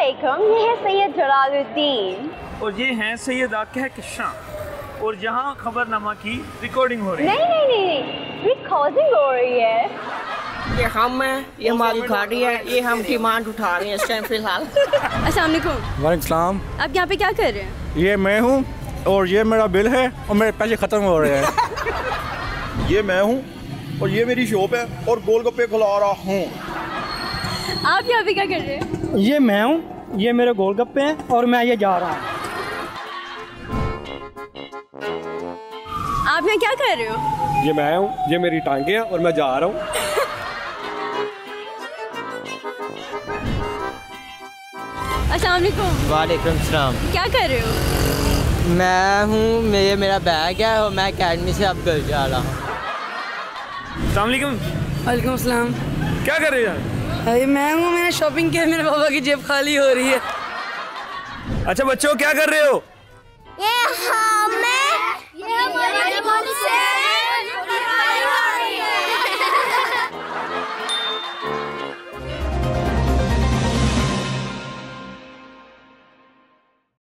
अस्सलामुअलैकुम, ये है सैयद जलालुद्दीन और ये हैं सैयद कहकशां और जहाँ खबरनामा की रिकॉर्डिंग हो रही है। नहीं, रिकॉर्डिंग हो रही है। ये हम हैं, ये हमारी गाड़ी है, ये हम डिमांड उठा रहे हैं इस टाइम फिलहाल। अस्सलाम वालेकुम। वालेकुम सलाम। आप यहाँ पे क्या कर रहे हैं? ये मैं हूँ और ये मेरा बिल है और मेरे पैसे ख़त्म हो रहे हैं। ये मैं हूँ और ये मेरी शॉप है और गोलगप्पे खिला रहा हूँ। आप यहाँ पे क्या कर रहे हैं? ये मैं हूँ, ये मेरे गोलगप्पे हैं और मैं ये जा रहा हूँ। आप यहाँ क्या कर रहे हो? ये मैं हूँ, ये मेरी टांगे हैं और मैं जा रहा हूँ। अस्सलाम वालेकुम। वालेकुम सलाम। क्या कर रहे हो? मैं हूँ, ये मेरा बैग है और मैं अकेडमी से अब घर जा रहा हूँ। अस्सलाम वालेकुम। वालेकुम सलाम। क्या कर रहे हो यार? अरे मैं हूँ, मैंने शॉपिंग की, मेरे पापा की जेब खाली हो रही है। अच्छा बच्चों क्या कर रहे हो? ये हमें